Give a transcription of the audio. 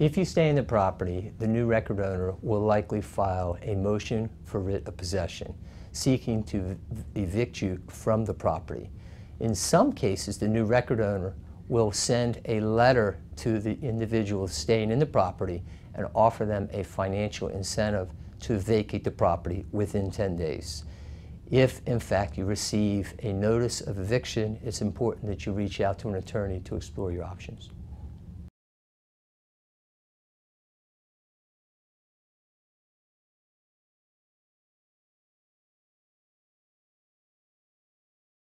If you stay in the property, the new record owner will likely file a motion for writ of possession, seeking to evict you from the property. In some cases, the new record owner will send a letter to the individual staying in the property and offer them a financial incentive to vacate the property within 10 days. If, in fact, you receive a notice of eviction, it's important that you reach out to an attorney to explore your options.